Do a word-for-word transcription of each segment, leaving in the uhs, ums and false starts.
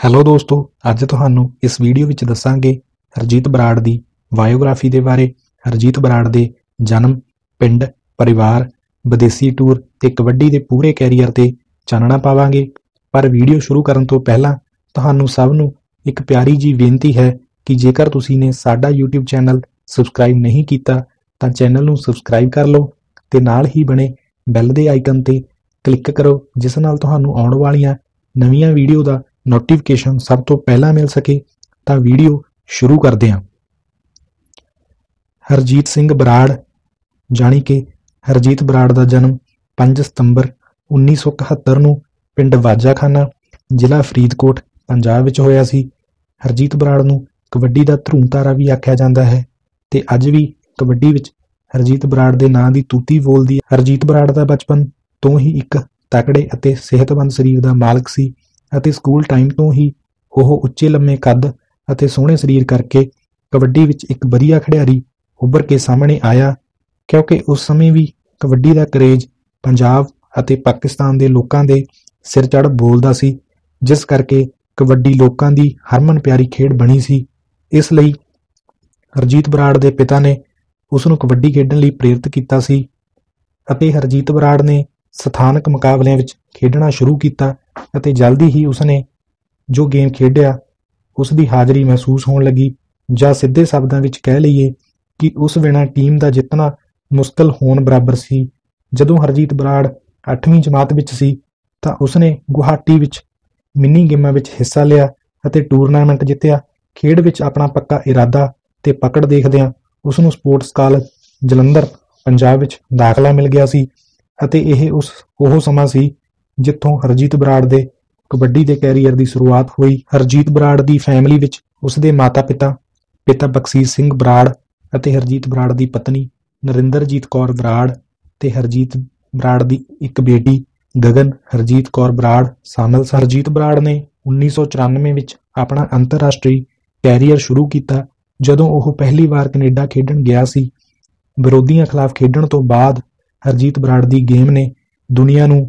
Hello ਦੋਸਤੋ, ਅੱਜ ਤੁਹਾਨੂੰ ਇਸ ਵੀਡੀਓ ਵਿੱਚ ਦੱਸਾਂਗੇ ਹਰਜੀਤ ਬਰਾੜ ਦੀ ਬਾਇਓਗ੍ਰਾਫੀ ਦੇ ਬਾਰੇ। ਹਰਜੀਤ ਬਰਾੜ ਦੇ ਜਨਮ, ਪਿੰਡ, ਪਰਿਵਾਰ, ਵਿਦੇਸ਼ੀ ਟੂਰ ਤੇ ਕਬੱਡੀ ਦੇ ਪੂਰੇ ਕੈਰੀਅਰ ਤੇ ਚਾਨਣਾ ਪਾਵਾਂਗੇ। ਪਰ ਵੀਡੀਓ ਸ਼ੁਰੂ ਕਰਨ ਤੋਂ ਪਹਿਲਾਂ ਤੁਹਾਨੂੰ ਸਭ ਨੂੰ ਇੱਕ ਪਿਆਰੀ ਜੀ ਬੇਨਤੀ ਹੈ ਕਿ ਜੇਕਰ ਤੁਸੀਂ ਨੇ ਸਾਡਾ YouTube ਚੈਨਲ ਸਬਸਕ੍ਰਾਈਬ ਨਹੀਂ ਕੀਤਾ ਤਾਂ ਚੈਨਲ ਨੂੰ ਸਬਸਕ੍ਰਾਈਬ ਕਰ ਲਓ ਤੇ ਨਾਲ ਹੀ ਬਣੇ ਬੈਲ ਦੇ ਆਈਕਨ ਤੇ ਕਲਿੱਕ ਕਰੋ, ਜਿਸ ਨਾਲ ਤੁਹਾਨੂੰ ਆਉਣ ਵਾਲੀਆਂ ਨਵੀਆਂ ਵੀਡੀਓ ਦਾ ਨੋਟੀਫਿਕੇਸ਼ਨ ਸਭ ਤੋਂ ਪਹਿਲਾਂ ਮਿਲ ਸਕੇ। ਤਾਂ ਵੀਡੀਓ ਸ਼ੁਰੂ ਕਰਦੇ ਹਾਂ। ਹਰਜੀਤ ਸਿੰਘ ਬਰਾੜ ਜਾਣੀ ਕਿ ਹਰਜੀਤ ਬਰਾੜ ਦਾ ਜਨਮ ਪੰਜ ਸਤੰਬਰ ਉੱਨੀ ਸੌ ਇਕਹੱਤਰ ਨੂੰ ਪਿੰਡ ਵਾਜਾਖਾਨਾ, ਜ਼ਿਲ੍ਹਾ ਫਰੀਦਕੋਟ, ਪੰਜਾਬ ਵਿੱਚ ਹੋਇਆ ਸੀ। ਹਰਜੀਤ ਬਰਾੜ ਨੂੰ ਕਬੱਡੀ ਦਾ ਧਰੂਮ ਤਾਰਾ ਵੀ ਆਖਿਆ ਜਾਂਦਾ ਹੈ ਤੇ ਅੱਜ ਵੀ ਕਬੱਡੀ ਵਿੱਚ ਹਰਜੀਤ ਬਰਾੜ ਦੇ ਨਾਂ ਦੀ ਤੂਤੀ ਬੋਲਦੀ ਹੈ। ਹਰਜੀਤ ਬਰਾੜ ਦਾ ਬਚਪਨ ਤੋਂ ਹੀ ਇੱਕ ਤਕੜੇ ਅਤੇ ਸਿਹਤਮੰਦ ਸਰੀਰ ਦਾ ਮਾਲਕ ਸੀ ਅਤੇ ਸਕੂਲ ਟਾਈਮ ਤੋਂ ਹੀ ਉਹ ਉੱਚੇ ਲੰਮੇ ਕੱਦ ਅਤੇ ਸੋਹਣੇ ਸਰੀਰ ਕਰਕੇ ਕਬੱਡੀ ਵਿੱਚ ਇੱਕ ਵਧੀਆ ਖਿਡਾਰੀ ਉੱਭਰ ਕੇ ਸਾਹਮਣੇ ਆਇਆ, ਕਿਉਂਕਿ ਉਸ ਸਮੇਂ ਵੀ ਕਬੱਡੀ ਦਾ ਕਰੇਜ਼ ਪੰਜਾਬ ਅਤੇ ਪਾਕਿਸਤਾਨ ਦੇ ਲੋਕਾਂ ਦੇ ਸਿਰ ਚੜ੍ਹ ਬੋਲਦਾ ਸੀ, ਜਿਸ ਕਰਕੇ ਕਬੱਡੀ ਲੋਕਾਂ ਦੀ ਹਰਮਨ ਪਿਆਰੀ ਖੇਡ ਬਣੀ ਸੀ। ਇਸ ਲਈ ਹਰਜੀਤ ਬਰਾੜ ਦੇ ਪਿਤਾ ਨੇ ਉਸ ਨੂੰ ਕਬੱਡੀ ਖੇਡਣ ਲਈ ਪ੍ਰੇਰਿਤ ਕੀਤਾ ਸੀ ਅਤੇ ਹਰਜੀਤ ਬਰਾੜ ਨੇ ਸਥਾਨਕ ਮੁਕਾਬਲਿਆਂ ਵਿੱਚ ਖੇਡਣਾ ਸ਼ੁਰੂ ਕੀਤਾ ਅਤੇ ਜਲਦੀ ਹੀ ਉਸਨੇ ਜੋ ਗੇਮ ਖੇਡਿਆ ਉਸ ਦੀ ਹਾਜ਼ਰੀ ਮਹਿਸੂਸ ਹੋਣ ਲੱਗੀ, ਜਾਂ ਸਿੱਧੇ ਸ਼ਬਦਾਂ ਵਿੱਚ ਕਹਿ ਲਈਏ ਕਿ ਉਸ ਬਿਨਾਂ ਟੀਮ ਦਾ ਜਿੱਤਣਾ ਮੁਸ਼ਕਲ ਹੋਣ ਬਰਾਬਰ ਸੀ। ਜਦੋਂ ਹਰਜੀਤ ਬਰਾੜ ਅੱਠਵੀਂ ਜਮਾਤ ਵਿੱਚ ਸੀ ਤਾਂ ਉਸਨੇ ਗੁਹਾਟੀ ਵਿੱਚ ਮਿੰਨੀ ਗੇਮਾਂ ਵਿੱਚ ਹਿੱਸਾ ਲਿਆ ਅਤੇ ਟੂਰਨਾਮੈਂਟ ਜਿੱਤਿਆ। ਖੇਡ ਵਿੱਚ ਆਪਣਾ ਪੱਕਾ ਇਰਾਦਾ ਤੇ ਪਕੜ ਦੇਖਦਿਆਂ ਉਸ ਨੂੰ ਸਪੋਰਟਸ ਕਾਲਜ ਜਲੰਧਰ, ਪੰਜਾਬ ਵਿੱਚ ਦਾਖਲਾ ਮਿਲ ਗਿਆ ਸੀ ਅਤੇ ਇਹ ਉਸ ਉਹ ਸਮਾਂ ਸੀ ਜਿੱਥੋਂ ਹਰਜੀਤ ਬਰਾੜ ਦੇ ਕਬੱਡੀ ਦੇ ਕੈਰੀਅਰ ਦੀ ਸ਼ੁਰੂਆਤ ਹੋਈ। ਹਰਜੀਤ ਬਰਾੜ ਦੀ ਫੈਮਿਲੀ ਵਿੱਚ ਉਸਦੇ ਮਾਤਾ-ਪਿਤਾ ਪਿਤਾ ਬਖਸ਼ੀਸ਼ ਸਿੰਘ ਬਰਾੜ ਅਤੇ ਹਰਜੀਤ ਬਰਾੜ ਦੀ ਪਤਨੀ ਨਰਿੰਦਰਜੀਤ ਕੌਰ ਬਰਾੜ ਤੇ ਹਰਜੀਤ ਬਰਾੜ ਦੀ ਇੱਕ ਬੇਟੀ ਗਗਨ ਹਰਜੀਤ ਕੌਰ ਬਰਾੜ ਸ਼ਾਮਲ ਸਨ। ਹਰਜੀਤ ਬਰਾੜ ਨੇ ਉੱਨੀ ਸੌ ਚੁਰਾਨਵੇਂ ਵਿੱਚ ਆਪਣਾ ਅੰਤਰਰਾਸ਼ਟਰੀ ਕੈਰੀਅਰ ਸ਼ੁਰੂ ਕੀਤਾ, ਜਦੋਂ ਉਹ ਪਹਿਲੀ ਵਾਰ ਕੈਨੇਡਾ ਖੇਡਣ ਗਿਆ ਸੀ। ਵਿਰੋਧੀਆਂ ਖਿਲਾਫ ਖੇਡਣ ਤੋਂ ਬਾਅਦ ਹਰਜੀਤ ਬਰਾੜ ਦੀ ਗੇਮ ਨੇ ਦੁਨੀਆ ਨੂੰ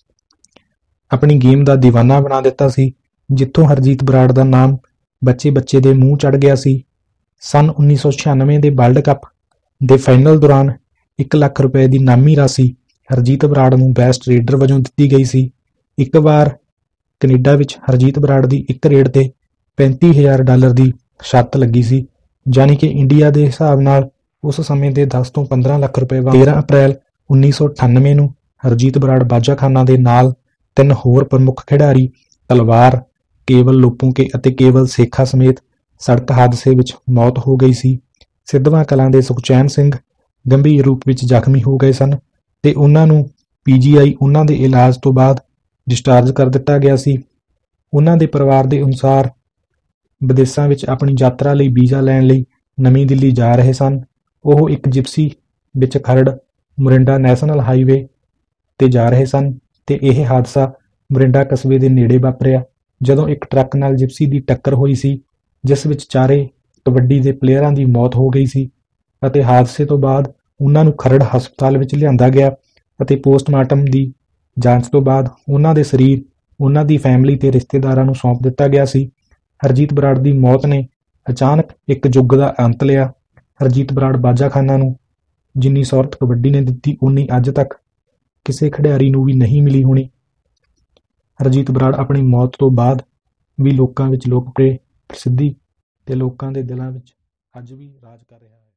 ਆਪਣੀ ਗੇਮ ਦਾ ਦੀਵਾਨਾ ਬਣਾ ਦਿੱਤਾ ਸੀ, ਜਿੱਥੋਂ ਹਰਜੀਤ ਬਰਾੜ ਦਾ ਨਾਮ ਬੱਚੇ ਬੱਚੇ ਦੇ ਮੂੰਹ ਚੜ੍ਹ ਗਿਆ ਸੀ। ਸੰਨ ਉੱਨੀ ਸੌ ਛਿਆਨਵੇਂ ਦੇ ਵਰਲਡ ਕੱਪ ਦੇ ਫਾਈਨਲ ਦੌਰਾਨ ਇੱਕ ਲੱਖ ਰੁਪਏ ਦੀ ਨਾਮੀ ਰਾਸ਼ੀ ਹਰਜੀਤ ਬਰਾੜ ਨੂੰ ਬੈਸਟ ਰੇਡਰ ਵਜੋਂ ਦਿੱਤੀ ਗਈ ਸੀ। ਇੱਕ ਵਾਰ ਕੈਨੇਡਾ ਵਿੱਚ ਹਰਜੀਤ ਬਰਾੜ ਦੀ ਇੱਕ ਰੇਡ ਤੇ ਪੈਂਤੀ ਹਜ਼ਾਰ ਡਾਲਰ ਦੀ ਸ਼ਰਤ ਲੱਗੀ ਸੀ, ਜਾਣੀ ਕਿ ਇੰਡੀਆ ਦੇ ਹਿਸਾਬ ਨਾਲ ਉਸ ਸਮੇਂ ਦੇ ਦਸ ਤੋਂ ਪੰਦਰਾਂ ਲੱਖ ਰੁਪਏ। ਤੇਰਾਂ ਅਪ੍ਰੈਲ ਉੱਨੀ ਸੌ ਅਠਾਨਵੇਂ ਨੂੰ ਹਰਜੀਤ ਬਰਾੜ ਬਾਜਾਖਾਨਾ ਦੇ ਨਾਲ ਤਿੰਨ ਹੋਰ ਪ੍ਰਮੁੱਖ ਖਿਡਾਰੀ ਤਲਵਾਰ, ਕੇਵਲ ਲੋਪੋਕੇ ਅਤੇ ਕੇਵਲ ਸੇਖਾ ਸਮੇਤ ਸੜਕ ਹਾਦਸੇ ਵਿੱਚ ਮੌਤ ਹੋ ਗਈ ਸੀ। ਸਿੱਧਵਾਂ ਕਲਾਂ ਦੇ ਸੁਖਚੈਨ ਸਿੰਘ ਗੰਭੀਰ ਰੂਪ ਵਿੱਚ ਜ਼ਖਮੀ ਹੋ ਗਏ ਸਨ ਤੇ ਉਹਨਾਂ ਨੂੰ ਪੀਜੀਆਈ ਉਹਨਾਂ ਦੇ ਇਲਾਜ ਤੋਂ ਬਾਅਦ ਡਿਸਚਾਰਜ ਕਰ ਦਿੱਤਾ ਗਿਆ ਸੀ। ਉਹਨਾਂ ਦੇ ਪਰਿਵਾਰ ਦੇ ਅਨੁਸਾਰ ਵਿਦੇਸ਼ਾਂ ਵਿੱਚ ਆਪਣੀ ਯਾਤਰਾ ਲਈ ਵੀਜ਼ਾ ਲੈਣ ਲਈ ਨਵੀਂ ਦਿੱਲੀ ਜਾ ਰਹੇ ਸਨ। ਉਹ ਇੱਕ ਜਿਪਸੀ ਵਿੱਚ ਖਰੜ ਮੋਰਿੰਡਾ ਨੈਸ਼ਨਲ ਹਾਈਵੇ ਤੇ ਜਾ ਰਹੇ ਸਨ ਤੇ ਇਹ ਹਾਦਸਾ ਮੋਰਿੰਡਾ ਕਸਬੇ ਦੇ ਨੇੜੇ ਵਾਪਰਿਆ, ਜਦੋਂ ਇੱਕ ਟਰੱਕ ਨਾਲ ਜਿਪਸੀ ਦੀ ਟੱਕਰ ਹੋਈ ਸੀ, ਜਿਸ ਵਿੱਚ ਚਾਰੇ ਕਬੱਡੀ ਦੇ ਪਲੇਅਰਾਂ ਦੀ ਮੌਤ ਹੋ ਗਈ ਸੀ ਅਤੇ ਹਾਦਸੇ ਤੋਂ ਬਾਅਦ ਉਹਨਾਂ ਨੂੰ ਖਰੜ ਹਸਪਤਾਲ ਵਿੱਚ ਲਿਆਂਦਾ ਗਿਆ ਅਤੇ ਪੋਸਟਮਾਰਟਮ ਦੀ ਜਾਂਚ ਤੋਂ ਬਾਅਦ ਉਹਨਾਂ ਦੇ ਸਰੀਰ ਉਹਨਾਂ ਦੀ ਫੈਮਿਲੀ ਤੇ ਰਿਸ਼ਤੇਦਾਰਾਂ ਨੂੰ ਸੌਂਪ ਦਿੱਤਾ ਗਿਆ ਸੀ। ਹਰਜੀਤ ਬਰਾੜ ਦੀ ਮੌਤ ਨੇ ਅਚਾਨਕ ਇੱਕ ਯੁੱਗ ਦਾ ਅੰਤ ਲਿਆ। ਹਰਜੀਤ ਬਰਾੜ ਬਾਜਾਖਾਨਾ ਨੂੰ ਜਿੰਨੀ ਸ਼ੋਹਰਤ ਕਬੱਡੀ ਨੇ ਦਿੱਤੀ, ਉਨੀ ਅੱਜ ਤੱਕ ਕਿਸੇ ਖਿਡਾਰੀ ਨੂੰ ਵੀ ਨਹੀਂ ਮਿਲੀ ਹੋਣੀ। ਹਰਜੀਤ ਬਰਾੜ ਆਪਣੀ ਮੌਤ ਤੋਂ ਬਾਅਦ ਵੀ ਲੋਕਾਂ ਵਿੱਚ ਲੋਕਪ੍ਰਿਯ, ਪ੍ਰਸਿੱਧੀ ਤੇ ਲੋਕਾਂ ਦੇ ਦਿਲਾਂ ਵਿੱਚ ਅੱਜ ਵੀ ਰਾਜ ਕਰ ਰਿਹਾ ਹੈ।